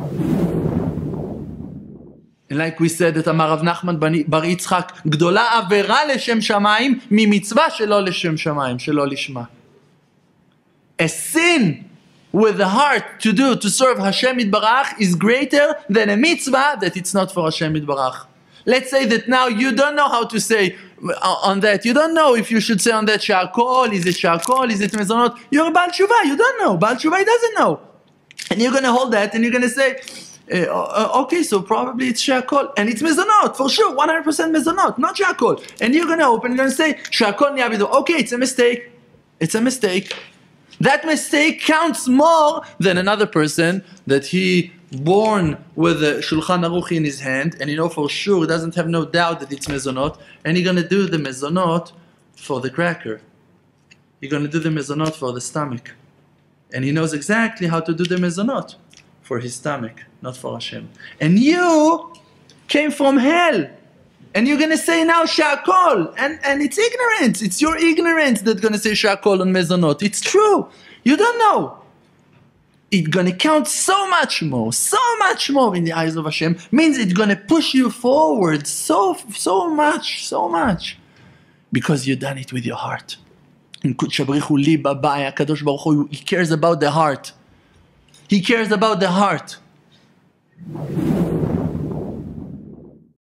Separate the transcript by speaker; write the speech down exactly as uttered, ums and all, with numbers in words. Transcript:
Speaker 1: Like we said that אמר רב נחמן בר יצחק, גדולה עבירה לשם שמיים ממצווה שלא לשם שמיים, שלא לשמה. A sin with the heart to do, to serve Hashem Yitbarach is greater than a mitzvah that it's not for Hashem Yitbarach. Let's say that now you don't know how to say on that. You don't know if you should say on that sha'akol, is it sha'akol, is it mezonot. You're a Baal Tshuva, you don't know. Baal Tshuva doesn't know. And you're going to hold that and you're going to say, uh, uh, okay, so probably it's sha'akol. And it's mezonot, for sure, one hundred percent mezonot, not sha'akol. And you're going to open and you're going to say, sha'akol ni'abidu. Okay, it's a mistake. It's a mistake. That mistake counts more than another person that he born with a Shulchan Aruch in his hand, and you know for sure, he doesn't have no doubt that it's mezonot, and he's going to do the mezonot for the cracker. He's going to do the mezonot for the stomach. And he knows exactly how to do the mezonot for his stomach, not for Hashem. And you came from hell. And you're going to say now sha'akol. And, and it's ignorance. It's your ignorance that's going to say sha'akol on mezonot. It's true. You don't know. It's going to count so much more, so much more in the eyes of Hashem. Means it's going to push you forward so, so much, so much. Because you've done it with your heart. He cares about the heart. He cares about the heart.